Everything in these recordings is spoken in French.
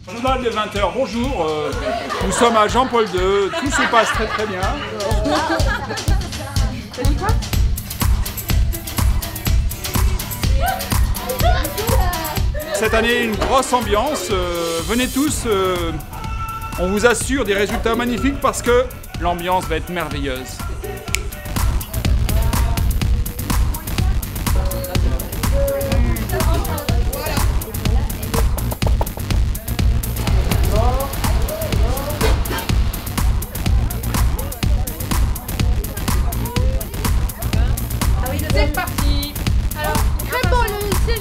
Journal de 20 h, bonjour, nous sommes à Jean-Paul II, tout se passe très très bien. T'as dit quoi? Cette année, une grosse ambiance, venez tous, on vous assure des résultats magnifiques parce que l'ambiance va être merveilleuse. C'est parti. Alors, très bon le siège.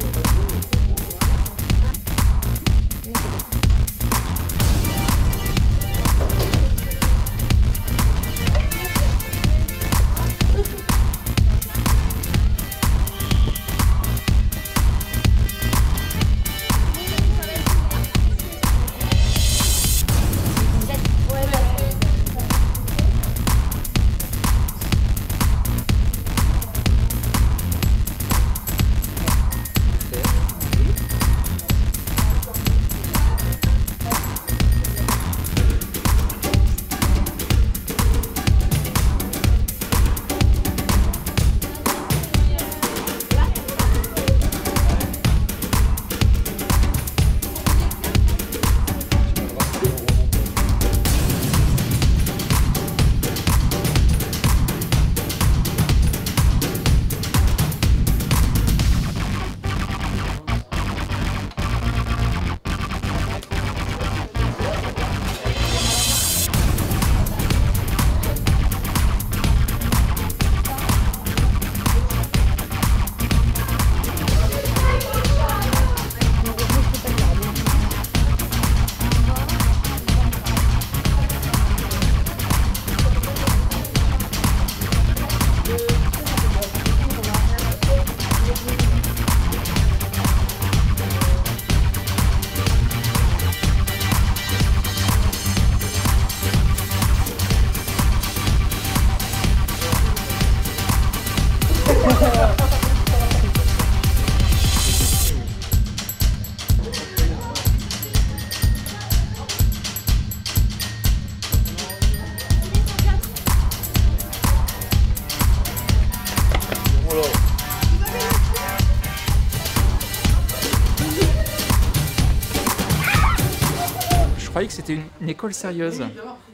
Je croyais que c'était une école sérieuse.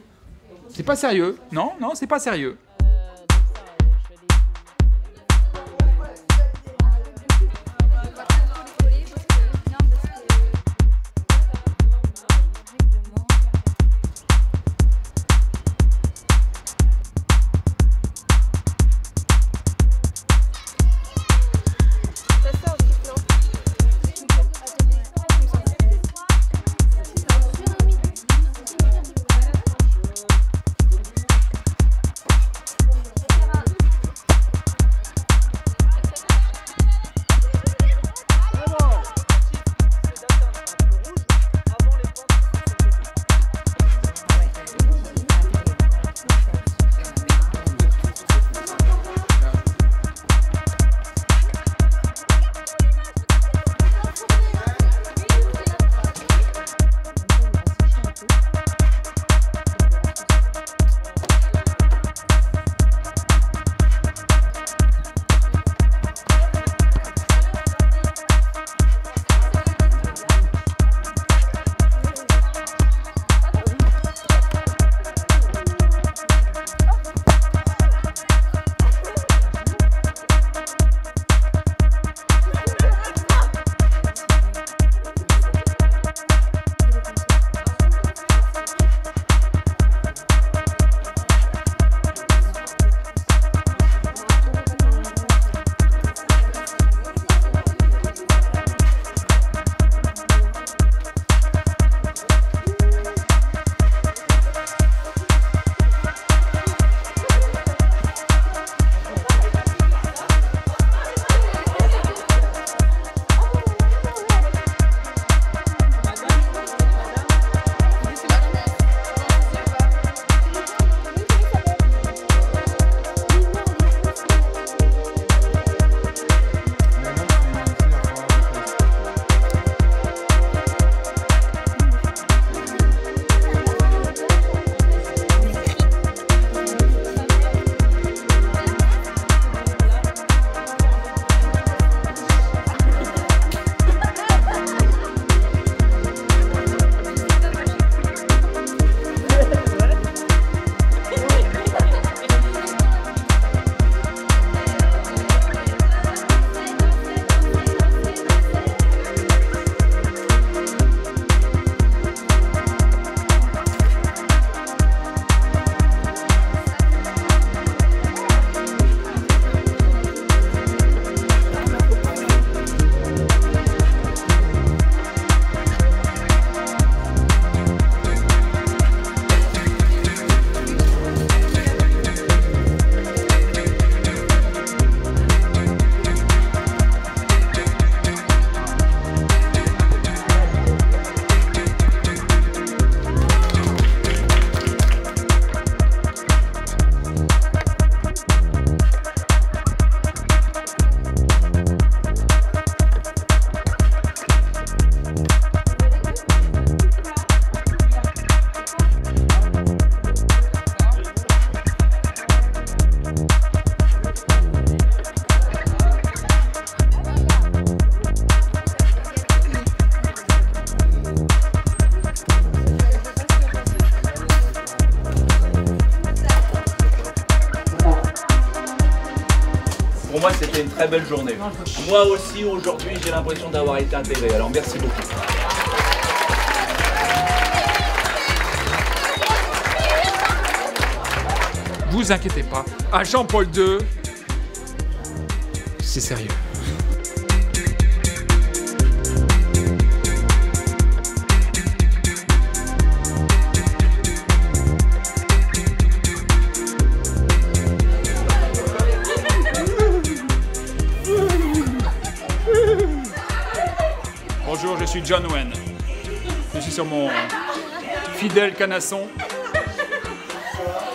C'est pas sérieux. Non, non, c'est pas sérieux. belle journée. Moi aussi, aujourd'hui, j'ai l'impression d'avoir été intégré. Alors, merci beaucoup. Vous inquiétez pas, à Jean-Paul II, c'est sérieux. Bonjour, je suis John Wayne. Je suis sur mon fidèle canasson.